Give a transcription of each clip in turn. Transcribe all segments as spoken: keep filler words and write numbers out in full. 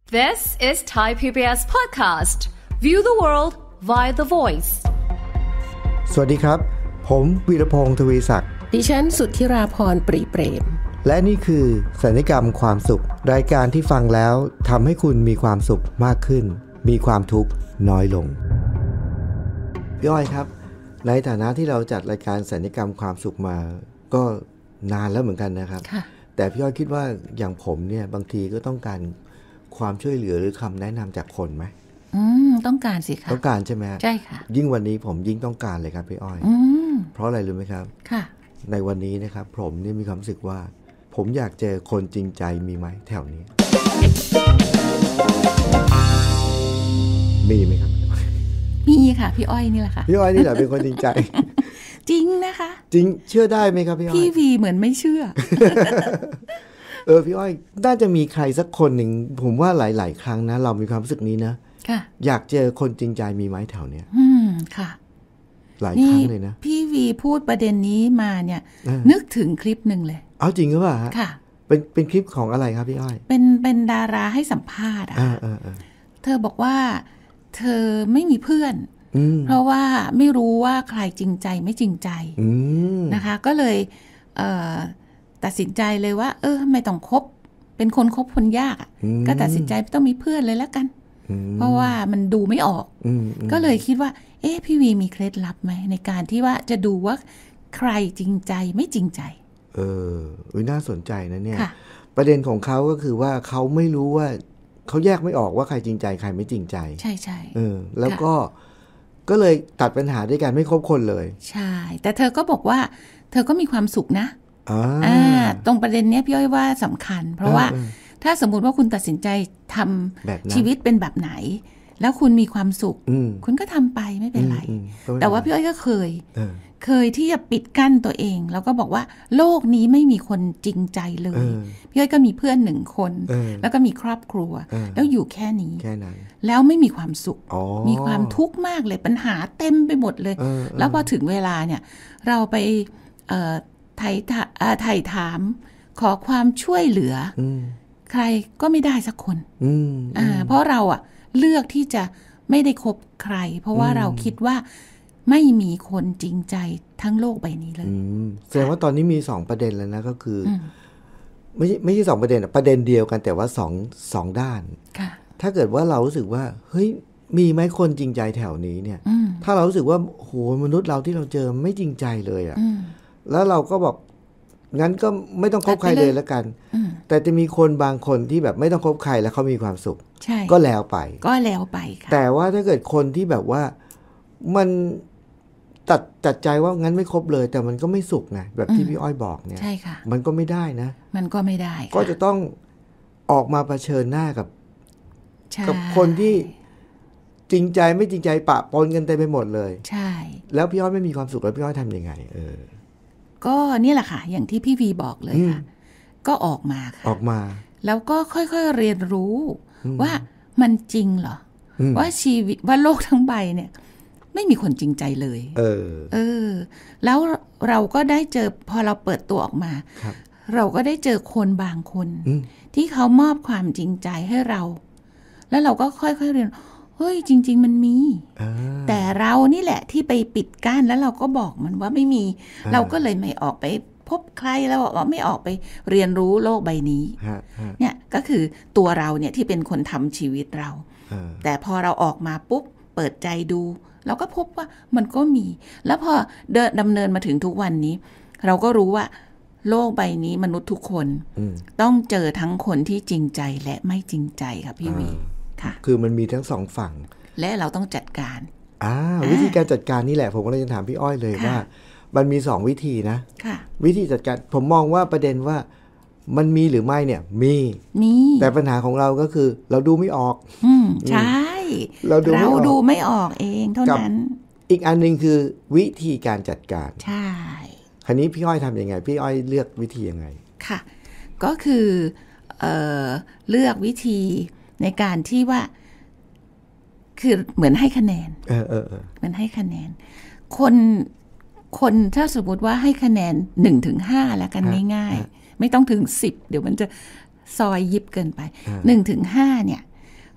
This is Thai พี บี เอส podcast. View the world via the voice. สวัสดีครับผมวีรพงษ์ทวีศักดิ์ดิฉันสุทธิราพรปรีเปรมและนี่คือสัญญกรรมความสุขรายการที่ฟังแล้วทำให้คุณมีความสุขมากขึ้นมีความทุกข์น้อยลงพี่อ้อยครับในฐานะที่เราจัดรายการสัญญกรรมความสุขมาก็นานแล้วเหมือนกันนะครับแต่พี่อ้อยคิดว่าอย่างผมเนี่ยบางทีก็ต้องการความช่วยเหลือหรือคำแนะนำจากคนไหมอืมต้องการสิคะต้องการใช่ไหมใช่ค่ะยิ่งวันนี้ผมยิ่งต้องการเลยครับพี่อ้อยอืมเพราะอะไรรู้ไหมครับค่ะในวันนี้นะครับผมนี่มีความรู้สึกว่าผมอยากเจอคนจริงใจมีไหมแถวนี้มีไหมครับมีค่ะพี่อ้อยนี่แหละค่ะพี่อ้อยนี่แหละเป็นคนจริงใจจริงนะคะจริงเชื่อได้ไหมครับพี่อ้อยพี่วีเหมือนไม่เชื่อเออพี่อ้อยน่าจะมีใครสักคนหนึ่งผมว่าหลายๆครั้งนะเรามีความรู้สึกนี้นะค่ะอยากเจอคนจริงใจมีไหมแถวเนี้ยอืมค่ะหลายครั้งเลยนะพี่วีพูดประเด็นนี้มาเนี่ยนึกถึงคลิปหนึ่งเลยเอาจริงหรือเปล่าฮะค่ะเป็นเป็นคลิปของอะไรครับพี่อ้อยเป็นเป็นดาราให้สัมภาษณ์อ่ะเธอบอกว่าเธอไม่มีเพื่อนเพราะว่าไม่รู้ว่าใครจริงใจไม่จริงใจนะคะก็เลยเอ่อตัดสินใจเลยว่าเออไม่ต้องคบเป็นคนคบคนยากก็ตัดสินใจไม่ต้องมีเพื่อนเลยแล้วกันเพราะว่ามันดูไม่ออกก็เลยคิดว่าเอ๊ะพี่วีมีเคล็ดลับไหมในการที่ว่าจะดูว่าใครจริงใจไม่จริงใจเออน่าสนใจนะเนี่ยประเด็นของเขาก็คือว่าเขาไม่รู้ว่าเขาแยกไม่ออกว่าใครจริงใจใครไม่จริงใจใช่ใช่เออแล้วก็ก็เลยตัดปัญหาด้วยกันไม่คบคนเลยใช่แต่เธอก็บอกว่าเธอก็มีความสุขนะอ่าตรงประเด็นนี้พี่อ้อยว่าสำคัญเพราะว่าถ้าสมมุติว่าคุณตัดสินใจทำชีวิตเป็นแบบไหนแล้วคุณมีความสุขคุณก็ทำไปไม่เป็นไรแต่ว่าพี่อ้อยก็เคยเคยที่จะปิดกั้นตัวเองแล้วก็บอกว่าโลกนี้ไม่มีคนจริงใจเลยพี่อ้อยก็มีเพื่อนหนึ่งคนแล้วก็มีครอบครัวแล้วอยู่แค่นี้แล้วไม่มีความสุขมีความทุกข์มากเลยปัญหาเต็มไปหมดเลยแล้วพอถึงเวลาเนี่ยเราไปไถ่ไถ่ถามขอความช่วยเหลือใครก็ไม่ได้สักคนอ่าเพราะเราอ่ะเลือกที่จะไม่ได้คบใครเพราะว่าเราคิดว่าไม่มีคนจริงใจทั้งโลกใบนี้เลยแสดงว่าตอนนี้มีสองประเด็นแล้วนะก็คือไม่ใช่ไม่ใช่สองประเด็นประเด็นเดียวกันแต่ว่าสองสองด้านถ้าเกิดว่าเรารู้สึกว่าเฮ้ยมีไหมคนจริงใจแถวนี้เนี่ยถ้าเรารู้สึกว่าโหมนุษย์เราที่เราเจอไม่จริงใจเลยอ่ะแล้วเราก็บอกงั้นก็ไม่ต้องคบใครเลยแล้วกันแต่จะมีคนบางคนที่แบบไม่ต้องคบใครแล้วเขามีความสุขก็แล้วไปก็แล้วไปค่ะแต่ว่าถ้าเกิดคนที่แบบว่ามันตัดจัดใจว่างั้นไม่คบเลยแต่มันก็ไม่สุขไงแบบที่พี่อ้อยบอกเนี่ยใช่ค่ะมันก็ไม่ได้นะมันก็ไม่ได้ก็จะต้องออกมาเผชิญหน้ากับกับคนที่จริงใจไม่จริงใจปะปนกันเต็มไปหมดเลยใช่แล้วพี่อ้อยไม่มีความสุขแล้วพี่อ้อยทำยังไงเออก็นี่แหละค่ะอย่างที่พี่วีบอกเลยค่ะก็ออกมาค่ะออกมาแล้วก็ค่อยๆเรียนรู้ว่ามันจริงเหรอว่าชีวิตว่าโลกทั้งใบเนี่ยไม่มีคนจริงใจเลยเออเออแล้วเราก็ได้เจอพอเราเปิดตัวออกมาเราก็ได้เจอคนบางคนที่เขามอบความจริงใจให้เราแล้วเราก็ค่อยๆเรียนเฮ้ยจริงๆมันมีแต่เรานี่แหละที่ไปปิดกั้นแล้วเราก็บอกมันว่าไม่มีเราก็เลยไม่ออกไปพบใครแล้วบอกว่าไม่ออกไปเรียนรู้โลกใบนี้เนี่ยก็คือตัวเราเนี่ยที่เป็นคนทำชีวิตเราแต่พอเราออกมาปุ๊บเปิดใจดูเราก็พบว่ามันก็มีแล้วพอเดินดำเนินมาถึงทุกวันนี้เราก็รู้ว่าโลกใบนี้มนุษย์ทุกคนต้องเจอทั้งคนที่จริงใจและไม่จริงใจค่ะพี่วีคือมันมีทั้งสองฝั่งและเราต้องจัดการอ่าวิธีการจัดการนี่แหละผมก็เลยจะถามพี่อ้อยเลยว่ามันมีสองวิธีนะวิธีจัดการผมมองว่าประเด็นว่ามันมีหรือไม่เนี่ยมีมีแต่ปัญหาของเราก็คือเราดูไม่ออกอืมใช่เราดูเราดูไม่ออกเองเท่านั้นอีกอันนึงคือวิธีการจัดการใช่คราวนี้พี่อ้อยทำยังไงพี่อ้อยเลือกวิธียังไงค่ะก็คือเอ่อเลือกวิธีในการที่ว่าคือเหมือนให้คะแนนเออเออเออเหมือนให้คะแนนคนคนถ้าสมมติว่าให้คะแนนหนึ่งถึงห้าแล้วกันง่ายๆไม่ต้องถึงสิบเดี๋ยวมันจะซอยยิบเกินไปหนึ่งถึงห้าเนี่ย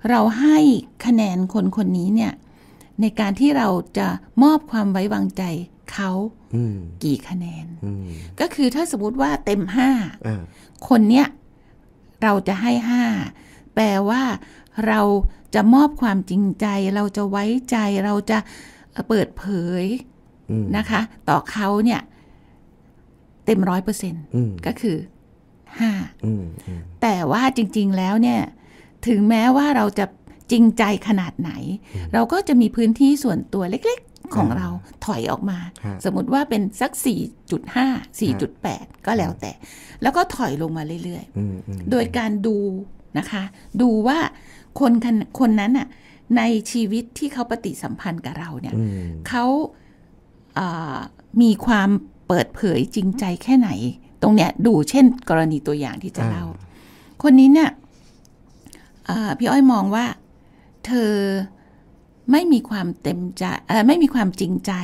เราให้คะแนนคนคนนี้เนี่ยในการที่เราจะมอบความไว้วางใจเขากี่คะแนนก็คือถ้าสมมติว่าเต็มห้าคนเนี้ยเราจะให้ห้าแปลว่าเราจะมอบความจริงใจเราจะไว้ใจเราจะเปิดเผยนะคะต่อเขาเนี่ยเต็มร้อยเปอร์เซ็นต์ก็คือห้าแต่ว่าจริงๆแล้วเนี่ยถึงแม้ว่าเราจะจริงใจขนาดไหนเราก็จะมีพื้นที่ส่วนตัวเล็กๆของเราถอยออกมาสมมติว่าเป็นสัก สี่จุดห้า สี่จุดแปด ก็แล้วแต่แล้วก็ถอยลงมาเรื่อยๆโดยการดูนะคะดูว่าคนคนนั้นน่ะในชีวิตที่เขาปฏิสัมพันธ์กับเราเนี่ยเขามีความเปิดเผยจริงใจแค่ไหนตรงเนี้ยดูเช่นกรณีตัวอย่างที่จะเล่าคนนี้เนี่ยพี่อ้อยมองว่าเธอไม่มีความเต็มใจไม่มีความจริงใจ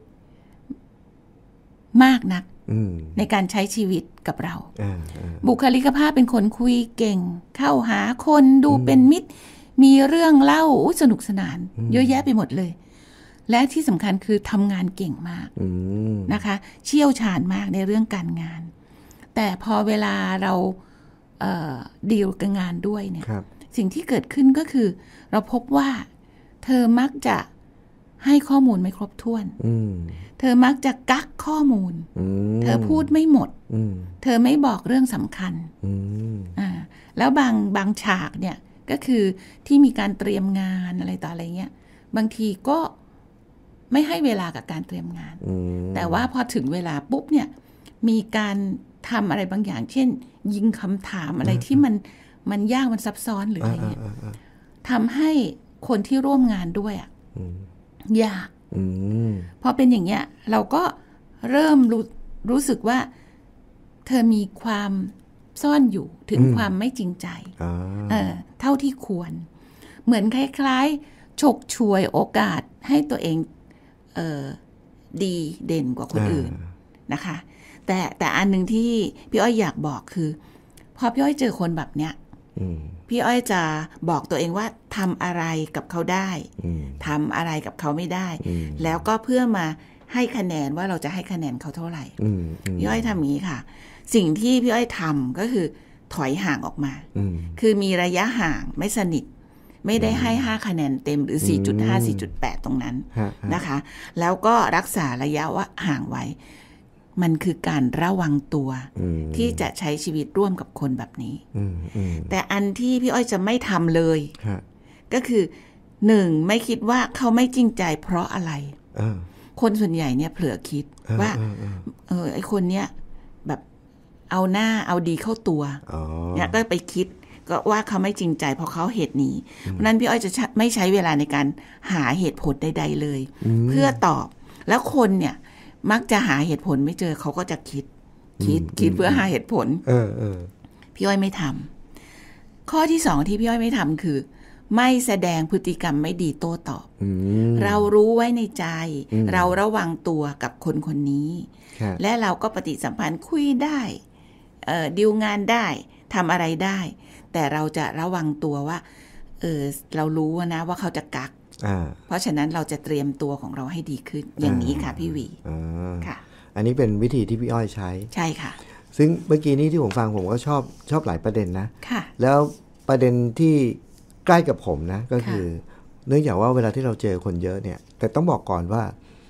มากนักในการใช้ชีวิตกับเราบุคลิกภาพเป็นคนคุยเก่งเข้าหาคนดูเป็นมิตรมีเรื่องเล่าสนุกสนานเยอะแยะไปหมดเลยและที่สำคัญคือทำงานเก่งมากนะคะเชี่ยวชาญมากในเรื่องการงานแต่พอเวลาเราเอ่อดีลกับงานด้วยเนี่ยสิ่งที่เกิดขึ้นก็คือเราพบว่าเธอมักจะให้ข้อมูลไม่ครบถ้วนเธอมักจะกักข้อมูลเธอพูดไม่หมดเธอไม่บอกเรื่องสำคัญอ่าแล้วบางบางฉากเนี่ยก็คือที่มีการเตรียมงานอะไรต่ออะไรเงี้ยบางทีก็ไม่ให้เวลากับการเตรียมงานแต่ว่าพอถึงเวลาปุ๊บเนี่ยมีการทำอะไรบางอย่างเช่นยิงคำถามอะไรที่มันมันยากมันซับซ้อนหรืออะไรเงี้ยทำให้คนที่ร่วมงานด้วยอ่ะยากพอเป็นอย่างเงี้ยเราก็เริ่มรู้รู้สึกว่าเธอมีความซ่อนอยู่ถึงความไม่จริงใจเออเท่าที่ควรเหมือนคล้ายๆฉกฉวยโอกาสให้ตัวเองเออดีเด่นกว่าคนอื่นนะคะแต่แต่อันนึงที่พี่อ้อยอยากบอกคือพอพี่อ้อยเจอคนแบบเนี้ยพี่อ้อยจะบอกตัวเองว่าทำอะไรกับเขาได้ทำอะไรกับเขาไม่ได้แล้วก็เพื่อมาให้คะแนนว่าเราจะให้คะแนนเขาเท่าไหร่พี่อ้อยทำอย่างนี้ค่ะสิ่งที่พี่อ้อยทำก็คือถอยห่างออกมาคือมีระยะห่างไม่สนิทไม่ได้ให้ห้าคะแนนเต็มหรือ สี่จุดห้า สี่จุดแปด ตรงนั้นนะคะแล้วก็รักษาระยะว่าห่างไว้มันคือการระวังตัวที่จะใช้ชีวิตร่วมกับคนแบบนี้แต่อันที่พี่อ้อยจะไม่ทำเลยก็คือหนึ่งไม่คิดว่าเขาไม่จริงใจเพราะอะไรคนส่วนใหญ่เนี่ยเผลอคิดว่าเออไอคนเนี้ยแบบเอาหน้าเอาดีเข้าตัวเนี่ยก็ไปคิดก็ว่าเขาไม่จริงใจเพราะเขาเหตุนี้เพราะนั้นพี่อ้อยจะไม่ใช้เวลาในการหาเหตุผลใดๆเลยเพื่อตอบแล้วคนเนี่ยมักจะหาเหตุผลไม่เจอเขาก็จะคิดคิดคิดเพื่อหาเหตุผลเออเออพี่อ้อยไม่ทำข้อที่สองที่พี่อ้อยไม่ทำคือไม่แสดงพฤติกรรมไม่ดีโต้ตอบเรารู้ไว้ในใจเราระวังตัวกับคนคนนี้และเราก็ปฏิสัมพันธ์คุยได้เอ่อดีลงานได้ทำอะไรได้แต่เราจะระวังตัวว่าเออเรารู้นะว่าเขาจะกักเพราะฉะนั้นเราจะเตรียมตัวของเราให้ดีขึ้นอย่างนี้ค่ะพี่วีค่ะอันนี้เป็นวิธีที่พี่อ้อยใช้ใช่ค่ะซึ่งเมื่อกี้นี้ที่ผมฟังผมก็ชอบชอบหลายประเด็นนะค่ะแล้วประเด็นที่ใกล้กับผมนะก็คือเนื่องจากว่าเวลาที่เราเจอคนเยอะเนี่ยแต่ต้องบอกก่อนว่า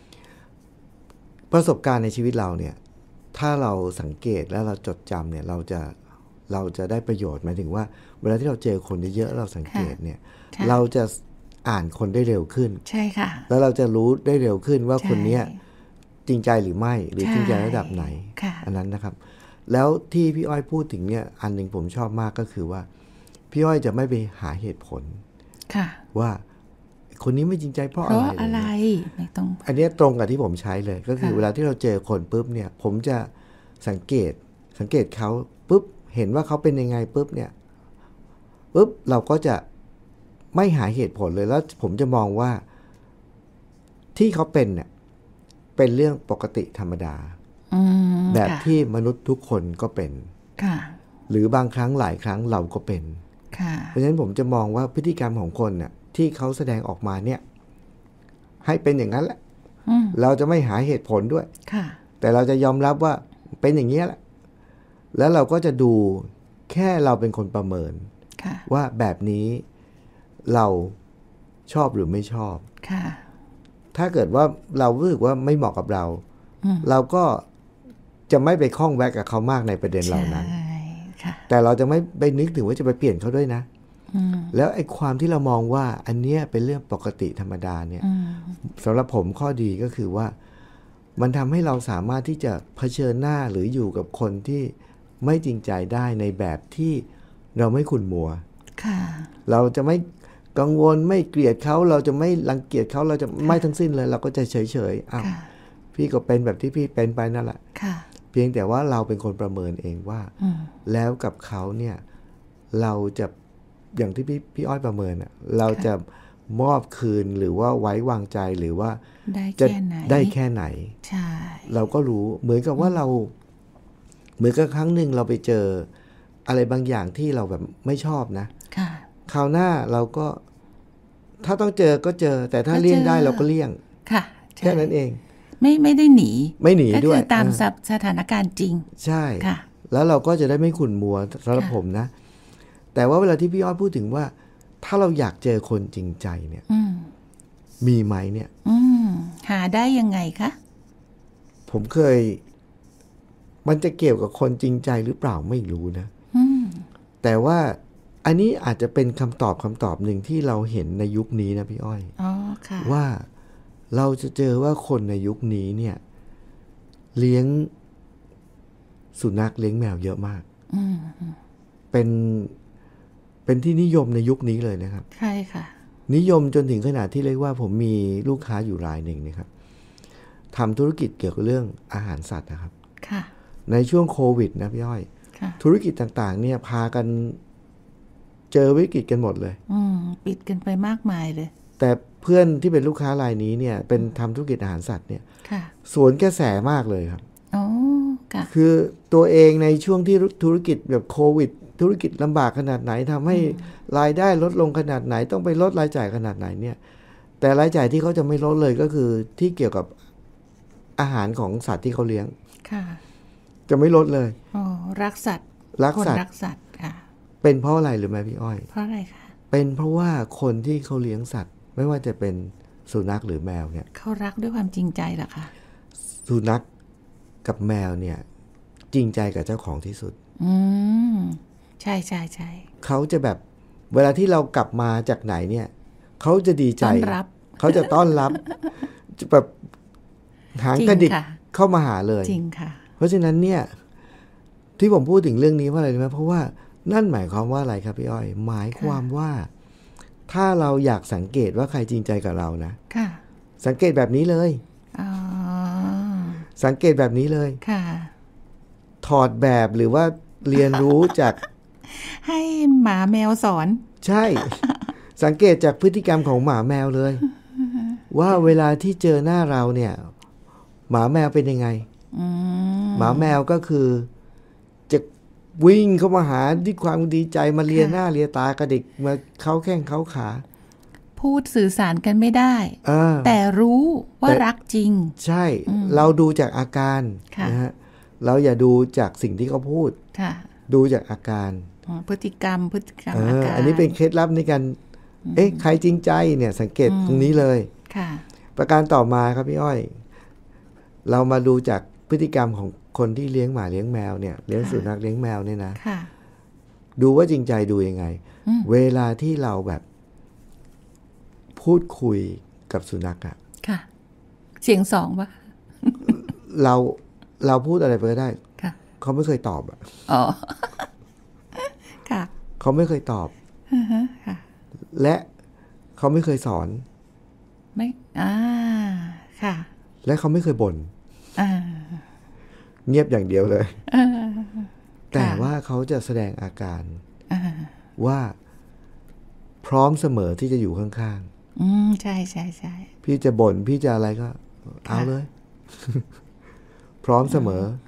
ประสบการณ์ในชีวิตเราเนี่ยถ้าเราสังเกตแล้วเราจดจำเนี่ยเราจะเราจะได้ประโยชน์หมายถึงว่าเวลาที่เราเจอคนเยอะๆเราสังเกตเนี่ยเราจะอ่านคนได้เร็วขึ้นใช่ค่ะแล้วเราจะรู้ได้เร็วขึ้นว่าคนเนี้ยจริงใจหรือไม่หรือจริงใจระดับไหนอันนั้นนะครับแล้วที่พี่อ้อยพูดถึงเนี่ยอันนึงผมชอบมากก็คือว่าพี่อ้อยจะไม่ไปหาเหตุผลว่าคนนี้ไม่จริงใจเพราะอะไรเพราะอะไรไม่ต้องอันนี้ตรงกับที่ผมใช้เลยก็คือเวลาที่เราเจอคนปุ๊บเนี่ยผมจะสังเกตสังเกตเขาปุ๊บเห็นว่าเขาเป็นยังไงปุ๊บเนี่ยปุ๊บเราก็จะไม่หาเหตุผลเลยแล้วผมจะมองว่าที่เขาเป็นเนี่ยเป็นเรื่องปกติธรรมดาแบบที่มนุษย์ทุกคนก็เป็นหรือบางครั้งหลายครั้งเราก็เป็นเพราะฉะนั้นผมจะมองว่าพฤติกรรมของคนเนี่ยที่เขาแสดงออกมาเนี่ยให้เป็นอย่างนั้นแหละเราจะไม่หาเหตุผลด้วยแต่เราจะยอมรับว่าเป็นอย่างนี้แหละแล้วเราก็จะดูแค่เราเป็นคนประเมินว่าแบบนี้เราชอบหรือไม่ชอบถ้าเกิดว่าเรารู้สึกว่าไม่เหมาะกับเราเราก็จะไม่ไปคล้องแวะกับเขามากในประเด็นเหล่านั้นแต่เราจะไม่ไปนึกถึงว่าจะไปเปลี่ยนเขาด้วยนะแล้วไอ้ความที่เรามองว่าอันเนี้ยเป็นเรื่องปกติธรรมดาเนี่ยสำหรับผมข้อดีก็คือว่ามันทำให้เราสามารถที่จะเผชิญหน้าหรืออยู่กับคนที่ไม่จริงใจได้ในแบบที่เราไม่ขุ่นมัวเราจะไม่กังวลไม่เกลียดเขาเราจะไม่รังเกียจเขาเราจะไม่ทั้งสิ้นเลยเราก็จะเฉยๆอ้าวพี่ก็เป็นแบบที่พี่เป็นไปนั่นแหละเพียงแต่ว่าเราเป็นคนประเมินเองว่าแล้วกับเขาเนี่ยเราจะอย่างที่พี่พี่อ้อยประเมินอ่ะเราจะมอบคืนหรือว่าไว้วางใจหรือว่าจะได้แค่ไหนใช่เราก็รู้เหมือนกับว่าเราเหมือนกับครั้งหนึ่งเราไปเจออะไรบางอย่างที่เราแบบไม่ชอบนะคราวหน้าเราก็ถ้าต้องเจอก็เจอแต่ถ้าเลี่ยงได้เราก็เลี่ยงแค่นั้นเองไม่ไม่ได้หนีไม่หนีด้วยก็คือตามสถานการณ์จริงใช่แล้วเราก็จะได้ไม่ขุ่นมัวสำหรับผมนะแต่ว่าเวลาที่พี่อ้อยพูดถึงว่าถ้าเราอยากเจอคนจริงใจเนี่ยมีไหมเนี่ยหาได้ยังไงคะผมเคยมันจะเกี่ยวกับคนจริงใจหรือเปล่าไม่รู้นะแต่ว่าอันนี้อาจจะเป็นคำตอบคำตอบหนึ่งที่เราเห็นในยุคนี้นะพี่อ้อยอ๋อค่ะว่าเราจะเจอว่าคนในยุคนี้เนี่ยเลี้ยงสุนัขเลี้ยงแมวเยอะมากเป็นเป็นที่นิยมในยุคนี้เลยนะครับใช่ค่ะนิยมจนถึงขนาดที่เรียกว่าผมมีลูกค้าอยู่รายหนึ่งนะครับทำธุรกิจเกี่ยวกับเรื่องอาหารสัตว์นะครับค่ะในช่วงโควิดนะพี่อ้อยธุรกิจต่างๆเนี่ยพากันเจอวิกฤตกันหมดเลยอืมปิดกันไปมากมายเลยแต่เพื่อนที่เป็นลูกค้ารายนี้เนี่ยเป็นทำธุรกิจอาหารสัตว์เนี่ยสวนกระแสมากเลยครับอ๋อค่ะคือตัวเองในช่วงที่ธุรกิจแบบโควิดธุรกิจลำบากขนาดไหนทำให้รายได้ลดลงขนาดไหนต้องไปลดรายจ่ายขนาดไหนเนี่ยแต่รายจ่ายที่เขาจะไม่ลดเลยก็คือที่เกี่ยวกับอาหารของสัตว์ที่เขาเลี้ยงค่ะจะไม่ลดเลยอ๋อรักสัตว์รักสัตว์รักสัตว์ค่ะเป็นเพราะอะไรหรือไม่พี่อ้อยเพราะอะไรคะเป็นเพราะว่าคนที่เขาเลี้ยงสัตว์ไม่ว่าจะเป็นสุนัขหรือแมวเนี่ยเขารักด้วยความจริงใจเหรอคะสุนัขกับแมวเนี่ยจริงใจกับเจ้าของที่สุดอืมใช่ใช่ใช่เขาจะแบบเวลาที่เรากลับมาจากไหนเนี่ยเขาจะดีใจต้อนรับเขาจะต้อนรับแบบหางกระดิกเข้ามาหาเลยจริงค่ะเพราะฉะนั้นเนี่ยที่ผมพูดถึงเรื่องนี้ว่าอะไรรู้ไหมเพราะว่านั่นหมายความว่าอะไรครับพี่อ้อยหมายความว่าถ้าเราอยากสังเกตว่าใครจริงใจกับเรานะสังเกตแบบนี้เลยสังเกตแบบนี้เลยถอดแบบหรือว่าเรียนรู้จากให้หมาแมวสอนใช่สังเกตจากพฤติกรรมของหมาแมวเลยว่าเวลาที่เจอหน้าเราเนี่ยหมาแมวเป็นยังไงหมาแมวก็คือจะวิ่งเข้ามาหาด้วยความดีใจมาเลียหน้าเลียตากระดิกมาเขาแข้งเขาขาพูดสื่อสารกันไม่ได้แต่รู้ว่ารักจริงใช่เราดูจากอาการนะฮะเราอย่าดูจากสิ่งที่เขาพูดดูจากอาการพฤติกรรมพฤติกรรมอาการอันนี้เป็นเคล็ดลับในการเอ๊ะใครจริงใจเนี่ยสังเกตตรงนี้เลยประการต่อมาครับพี่อ้อยเรามาดูจากพฤติกรรมของคนที่เลี้ยงหมาเลี้ยงแมวเนี่ยเลี้ยงสุนัขเลี้ยงแมวเนี่ยนะดูว่าจริงใจดูยังไงเวลาที่เราแบบพูดคุยกับสุนัขอะค่ะเสียงสองปะเราเราพูดอะไรไปก็ได้เขาไม่เคยตอบอะอ๋อค่ะเขาไม่เคยตอบค่ะและเขาไม่เคยสอนไม่อ่าค่ะและเขาไม่เคยบ่นเงียบอย่างเดียวเลยแต่ว่าเขาจะแสดงอาการว่าพร้อมเสมอที่จะอยู่ข้างๆอืมใช่ใช่ใช่พี่จะบ่นพี่จะอะไรก็เอาเลยพร้อมเสมอ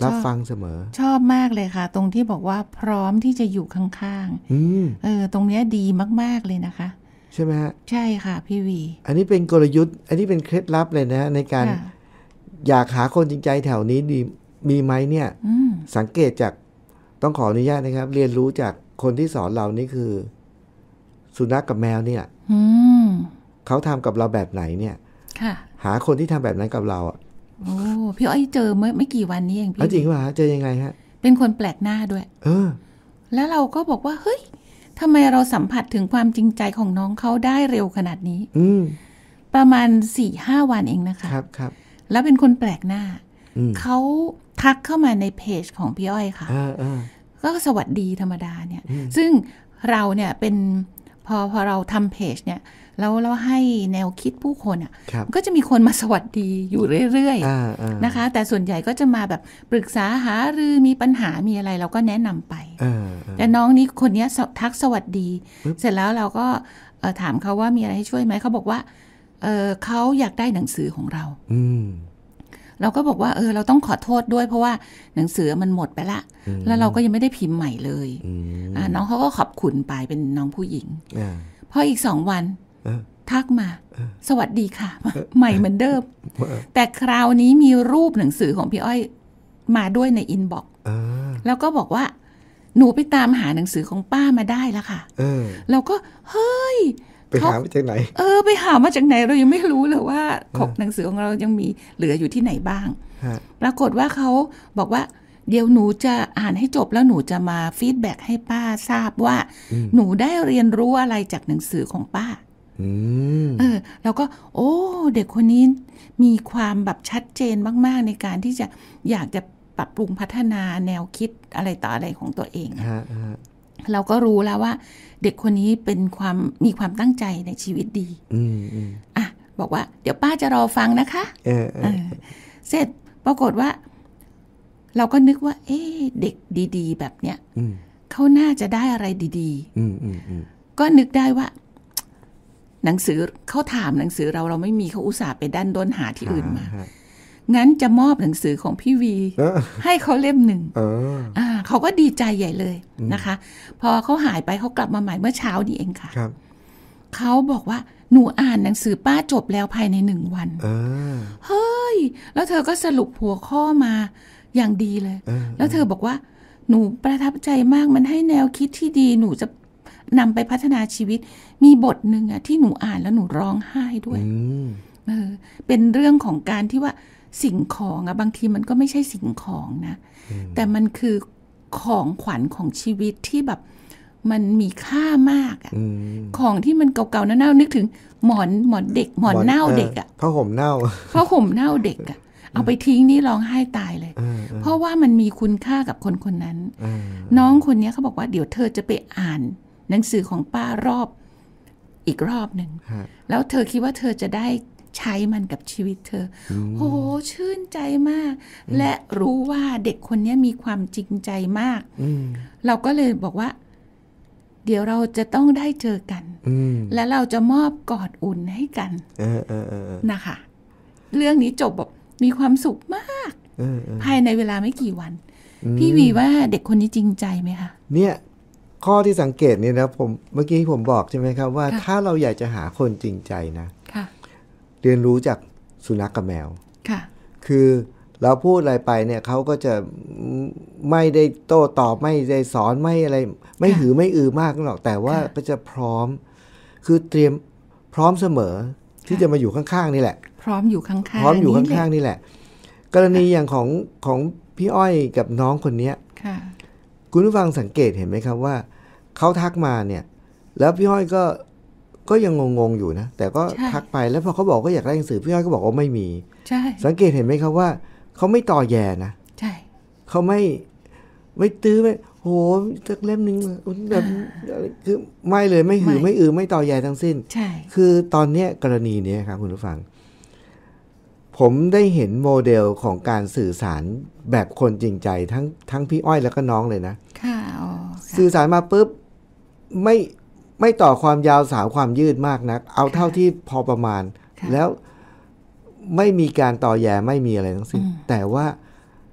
รับฟังเสมอชอบมากเลยค่ะตรงที่บอกว่าพร้อมที่จะอยู่ข้างๆเออตรงนี้ดีมากๆเลยนะคะใช่ไหมฮะใช่ค่ะพี่วีอันนี้เป็นกลยุทธ์อันนี้เป็นเคล็ดลับเลยนะในการอยากหาคนจริงใจแถวนี้ดีมีไหมเนี่ยสังเกตจากต้องขออนุญาตนะครับเรียนรู้จากคนที่สอนเรานี่คือสุนัขกับแมวเนี่ยเขาทำกับเราแบบไหนเนี่ยหาคนที่ทำแบบนั้นกับเราอ่ะโอ้พี่อ้อยเจอเมื่อไม่กี่วันนี้เองพี่จริงป่ะเจอยังไงฮะเป็นคนแปลกหน้าด้วยเออแล้วเราก็บอกว่าเฮ้ยทำไมเราสัมผัสถึงความจริงใจของน้องเขาได้เร็วขนาดนี้อืมประมาณ สี่ห้า วันเองนะคะครับครับแล้วเป็นคนแปลกหน้าเขาทักเข้ามาในเพจของพี่อ้อยค่ะก็สวัสดีธรรมดาเนี่ยซึ่งเราเนี่ยเป็นพอพอเราทำเพจเนี่ยแล้วเราให้แนวคิดผู้คนอ่ะก็จะมีคนมาสวัสดีอยู่เรื่อยๆนะคะแต่ส่วนใหญ่ก็จะมาแบบปรึกษาหารือมีปัญหามีอะไรเราก็แนะนำไปแต่น้องนี้คนนี้ทักสวัสดีเสร็จแล้วเราก็ถามเขาว่ามีอะไรให้ช่วยไหมเขาบอกว่าเออเขาอยากได้หนังสือของเราเราก็บอกว่าเออเราต้องขอโทษด้วยเพราะว่าหนังสือมันหมดไปละแล้วเราก็ยังไม่ได้พิมพ์ใหม่เลยน้องเขาก็ขอบคุณไปเป็นน้องผู้หญิงพออีกสองวันทักมาสวัสดีค่ะใหม่เหมือนเดิมแต่คราวนี้มีรูปหนังสือของพี่อ้อยมาด้วยในอินบ็อกซ์แล้วก็บอกว่าหนูไปตามหาหนังสือของป้ามาได้แล้วค่ะเราก็เฮ้ยไปหามาจากไหนเออไปหามาจากไหนเรายังไม่รู้เลยว่าของหนังสือของเรายังมีเหลืออยู่ที่ไหนบ้างปรากฏว่าเขาบอกว่าเดี๋ยวหนูจะอ่านให้จบแล้วหนูจะมาฟีดแบ็กให้ป้าทราบว่าหนูได้เรียนรู้อะไรจากหนังสือของป้าเออแล้วก็โอ้เด็กคนนี้มีความแบบชัดเจนมากๆในการที่จะอยากจะปรับปรุงพัฒนาแนวคิดอะไรต่ออะไรของตัวเองเราก็รู้แล้วว่าเด็กคนนี้เป็นความมีความตั้งใจในชีวิตดีอ่ะบอกว่าเดี๋ยวป้าจะรอฟังนะคะเออเออเสร็จปรากฏว่าเราก็นึกว่าเอ๊ะเด็กดีๆแบบเนี้ยเขาน่าจะได้อะไรดีๆก็นึกได้ว่าหนังสือเขาถามหนังสือเราเราไม่มีเขาอุตส่าห์ไปดันด้นหาที่อื่นมางั้นจะมอบหนังสือของพี่วีให้เขาเล่มหนึ่งอ่าเขาก็ดีใจใหญ่เลยนะคะพอเขาหายไปเขากลับมาใหม่เมื่อเช้านี้เองค่ะเขาบอกว่าหนูอ่านหนังสือป้าจบแล้วภายในหนึ่งวันเฮ้ยแล้วเธอก็สรุปหัวข้อมาอย่างดีเลยแล้วเธอบอกว่าหนูประทับใจมากมันให้แนวคิดที่ดีหนูจะนำไปพัฒนาชีวิตมีบทหนึ่งอะที่หนูอ่านแล้วหนูร้องไห้ด้วยเออเป็นเรื่องของการที่ว่าสิ่งของอะบางทีมันก็ไม่ใช่สิ่งของนะแต่มันคือของขวัญของชีวิตที่แบบมันมีค่ามากอะของที่มันเก่าๆเน่าๆนึกถึงหมอนหมอนเด็กหมอนเน่าเด็กอะผ้าห่มเน่าผ้าห่มเน่าเด็กอะเอาไปทิ้งนี่ร้องไห้ตายเลยเพราะว่ามันมีคุณค่ากับคนคนนั้นน้องคนนี้เขาบอกว่าเดี๋ยวเธอจะไปอ่านหนังสือของป้ารอบอีกรอบหนึ่งแล้วเธอคิดว่าเธอจะได้ใช้มันกับชีวิตเธอโอ้ชื่นใจมากและรู้ว่าเด็กคนนี้มีความจริงใจมากเราก็เลยบอกว่าเดี๋ยวเราจะต้องได้เจอกันและเราจะมอบกอดอุ่นให้กันนะคะเรื่องนี้จบแบบมีความสุขมากภายในเวลาไม่กี่วันพี่วีว่าเด็กคนนี้จริงใจไหมคะเนี่ยข้อที่สังเกตเนี่ยนะผมเมื่อกี้ผมบอกใช่ไหมครับว่าถ้าเราอยากจะหาคนจริงใจนะเรียนรู้จากสุนัขกับแมวคือเราพูดอะไรไปเนี่ยเขาก็จะไม่ได้โต้ตอบไม่ได้สอนไม่อะไรไม่หือไม่อือมากหรอกแต่ว่าก็จะพร้อมคือเตรียมพร้อมเสมอที่จะมาอยู่ข้างๆนี่แหละพร้อมอยู่ข้างๆพร้อมอยู่ข้างๆนี่แหละกรณีอย่างของของพี่อ้อยกับน้องคนนี้คุณผู้ฟังสังเกตเห็นไหมครับว่าเขาทักมาเนี่ยแล้วพี่อ้อยก็ก็ยังงงๆอยู่นะแต่ก็ทักไปแล้วพอเขาบอกก็อยากได้หนังสือพี่อ้อยก็บอกว่าไม่มีใช่สังเกตเห็นไหมครับว่าเขาไม่ต่อแย่นะใช่เขาไม่ไม่ตื้อไม่โหสักเล่มนึงแบบคือไม่เลยไม่หือไม่อือไม่ต่อแย่ทั้งสิ้นใช่คือตอนเนี้ยกรณีนี้ครับคุณผู้ฟังผมได้เห็นโมเดลของการสื่อสารแบบคนจริงใจทั้งทั้งพี่อ้อยแล้วก็น้องเลยนะค่ะสื่อสารมาปุ๊บไม่ไม่ต่อความยาวสาวความยืดมากนักเอาเท่าที่พอประมาณแล้วไม่มีการต่อแย่ไม่มีอะไรทั้งสิ้นแต่ว่า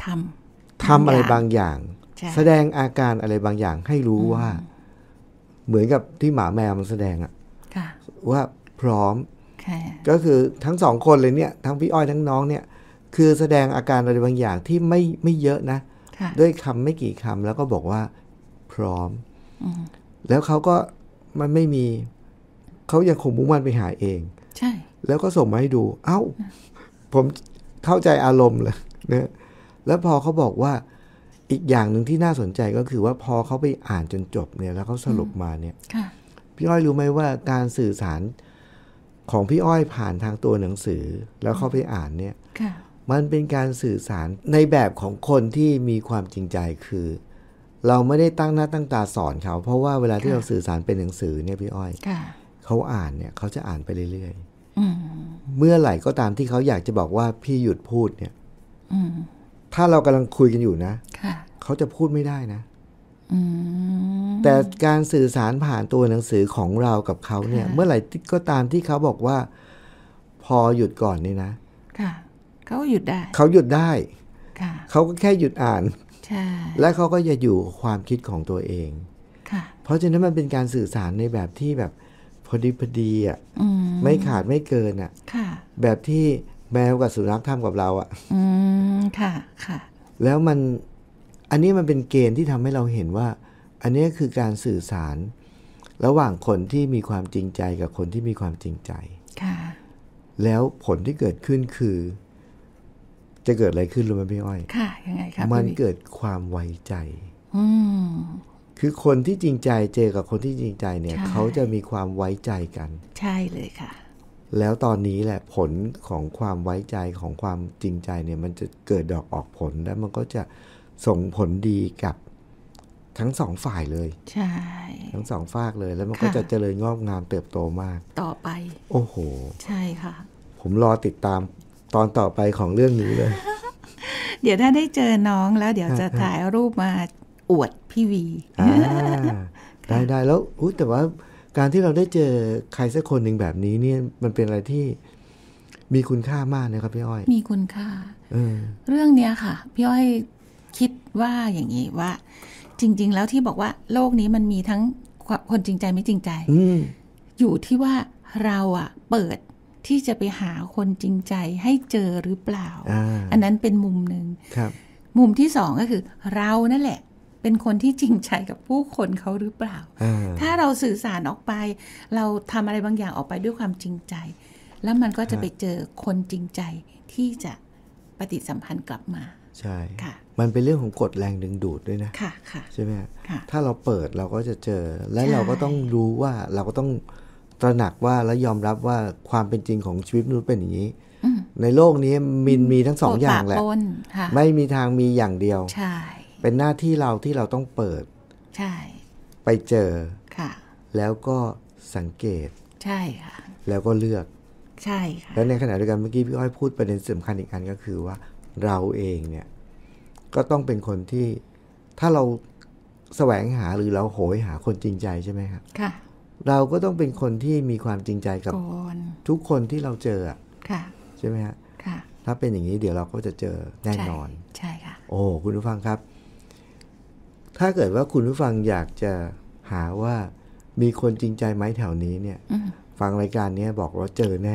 ทำทำอะไรบางอย่างแสดงอาการอะไรบางอย่างให้รู้ว่าเหมือนกับที่หมาแมวมันแสดงอะว่าพร้อมก็คือทั้งสองคนเลยเนี่ยทั้งพี่อ้อยทั้งน้องเนี่ยคือแสดงอาการอะไรบางอย่างที่ไม่ไม่เยอะนะด้วยคำไม่กี่คำแล้วก็บอกว่าพร้อมแล้วเขาก็มันไม่มีเขายังคงมุ่งมั่นไปหาเองใช่แล้วก็ส่งมาให้ดูเอ้าผมเข้าใจอารมณ์เลยเนี่ยแล้วพอเขาบอกว่าอีกอย่างหนึ่งที่น่าสนใจก็คือว่าพอเขาไปอ่านจนจบเนี่ยแล้วเขาสรุปมาเนี่ยพี่อ้อยรู้ไหมว่าการสื่อสารของพี่อ้อยผ่านทางตัวหนังสือแล้วเขาไปอ่านเนี่ยมันเป็นการสื่อสารในแบบของคนที่มีความจริงใจคือเราไม่ได้ตั้งหน้าตั้งตาสอนเขาเพราะว่าเวลาที่เราสื่อสารเป็นหนังสือเนี่ยพี่อ้อยเขาอ่านเนี่ยเขาจะอ่านไปเรื่อยๆเมื่อไหร่ก็ตามที่เขาอยากจะบอกว่าพี่หยุดพูดเนี่ยถ้าเรากำลังคุยกันอยู่นะเขาจะพูดไม่ได้นะแต่การสื่อสารผ่านตัวหนังสือของเรากับเขาเนี่ยเมื่อไหร่ก็ตามที่เขาบอกว่าพอหยุดก่อนนี่นะเขาหยุดได้เขาหยุดได้เขาก็แค่หยุดอ่านและเขาก็จะอยู่ความคิดของตัวเองเพราะฉะนั้นมันเป็นการสื่อสารในแบบที่แบบพอดีพอดีอ่ะไม่ขาดไม่เกินอ่ะแบบที่แมวกับสุนัขทำกับเราอ่ะค่ะค่ะแล้วมันอันนี้มันเป็นเกณฑ์ที่ทำให้เราเห็นว่าอันนี้คือการสื่อสารระหว่างคนที่มีความจริงใจกับคนที่มีความจริงใจค่ะแล้วผลที่เกิดขึ้นคือจะเกิดอะไรขึ้นรู้ไหมพี่อ้อยค่ะยังไงครับมันเกิดความไว้ใจอืมคือคนที่จริงใจเจอกับคนที่จริงใจเนี่ยเขาจะมีความไว้ใจกันใช่เลยค่ะแล้วตอนนี้แหละผลของความไว้ใจของความจริงใจเนี่ยมันจะเกิดดอกออกผลแล้วมันก็จะส่งผลดีกับทั้งสองฝ่ายเลยใช่ทั้งสองฝากเลยแล้วมันก็จะเจริญงอกงามเติบโตมากต่อไปโอ้โหใช่ค่ะผมรอติดตามตอนต่อไปของเรื่องนี้เลยเดี๋ยวถ้าได้เจอน้องแล้วเดี๋ยวจะถ่ายรูปมาอวดพี่วีได้ได้แล้วแต่ว่าการที่เราได้เจอใครสักคนหนึ่งแบบนี้เนี่ยมันเป็นอะไรที่มีคุณค่ามากนะครับพี่อ้อยมีคุณค่า เออ เรื่องเนี้ยค่ะพี่อ้อยคิดว่าอย่างนี้ว่าจริงๆแล้วที่บอกว่าโลกนี้มันมีทั้งคนจริงใจไม่จริงใจ อ, อยู่ที่ว่าเราอ่ะเปิดที่จะไปหาคนจริงใจให้เจอหรือเปล่า อ, อันนั้นเป็นมุมหนึ่งมุมที่สองก็คือเรานั่นแหละเป็นคนที่จริงใจกับผู้คนเขาหรือเปล่าถ้าเราสื่อสารออกไปเราทำอะไรบางอย่างออกไปด้วยความจริงใจแล้วมันก็จะไปเจอคนจริงใจที่จะปฏิสัมพันธ์กลับมาใช่ค่ะมันเป็นเรื่องของกฎแรงดึงดูดด้วยนะค่ะค่ะใช่ไหมถ้าเราเปิดเราก็จะเจอและเราก็ต้องรู้ว่าเราก็ต้องตระหนักว่าและยอมรับว่าความเป็นจริงของชีวิตมนุษย์เป็นอย่างนี้ในโลกนี้มินมีทั้งสองอย่างแหละไม่มีทางมีอย่างเดียวใช่เป็นหน้าที่เราที่เราต้องเปิดใช่ไปเจอค่ะแล้วก็สังเกตใช่ค่ะแล้วก็เลือกใช่ค่ะแล้วในขณะเดียวกันเมื่อกี้พี่อ้อยพูดประเด็นสำคัญอีกอันก็คือว่าเราเองเนี่ยก็ต้องเป็นคนที่ถ้าเราแสวงหาหรือเราโหยหาคนจริงใจใช่ไหมครับค่ะเราก็ต้องเป็นคนที่มีความจริงใจกับทุกคนที่เราเจอค่ะใช่ไหมฮะค่ะถ้าเป็นอย่างนี้เดี๋ยวเราก็จะเจอแน่นอนใช่ค่ะโอ้คุณผู้ฟังครับถ้าเกิดว่าคุณผู้ฟังอยากจะหาว่ามีคนจริงใจไหมแถวนี้เนี่ยฟังรายการนี้บอกว่าเจอแน่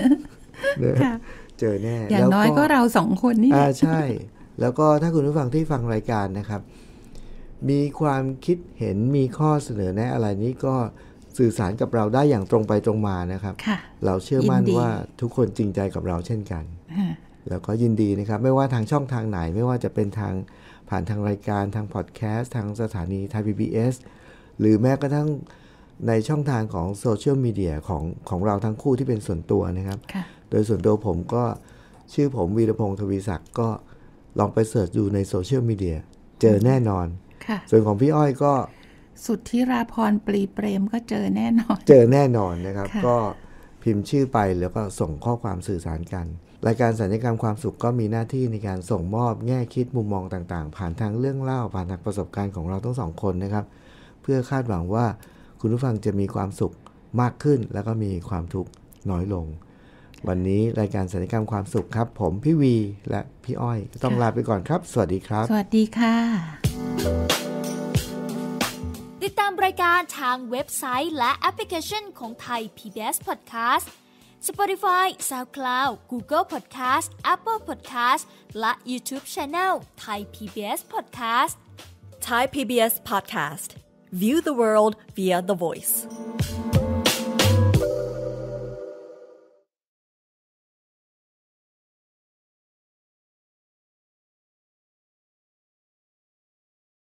เจอแน่อย่างน้อยก็เราสองคนนี่อ่าใช่แล้วก็ถ้าคุณผู้ฟังที่ฟังรายการนะครับมีความคิดเห็นมีข้อเสนอแนะอะไรนี้ก็สื่อสารกับเราได้อย่างตรงไปตรงมานะครับเราเชื่อมั่นว่าทุกคนจริงใจกับเราเช่นกันแล้วก็ยินดีนะครับไม่ว่าทางช่องทางไหนไม่ว่าจะเป็นทางผ่านทางรายการทางพอดแคสต์ทางสถานีไทย พี บี เอส หรือแม้กระทั่งในช่องทางของโซเชียลมีเดียของของเราทั้งคู่ที่เป็นส่วนตัวนะครับโดยส่วนตัวผมก็ชื่อผมวีรพงษ์ทวีศักดิ์ก็ลองไปเสิร์ชดูในโซเชียลมีเดียเจอแน่นอนส่วนของพี่อ้อยก็สุทธิราพรปรีเปรมก็เจอแน่นอนเจอแน่นอนนะครับก็พิมพ์ชื่อไปแล้วก็ส่งข้อความสื่อสารกันรายการสัญญกรรมความสุขก็มีหน้าที่ในการส่งมอบแง่คิดมุมมองต่างๆผ่านทางเรื่องเล่าผ่านทางประสบการณ์ของเราทั้งสองคนนะครับเพื่อคาดหวังว่าคุณผู้ฟังจะมีความสุขมากขึ้นแล้วก็มีความทุกข์น้อยลงวันนี้รายการสัญญกรรมความสุขครับผมพี่วีและพี่อ้อยต้องลาไปก่อนครับสวัสดีครับสวัสดีค่ะติดตามรายการทางเว็บไซต์และแอปพลิเคชันของไทย พี บี เอส Podcast Spotify, SoundCloud, Google Podcast, Apple Podcast และ YouTube Channel Thai พี บี เอส Podcast Thai พี บี เอส Podcast View the world via the voice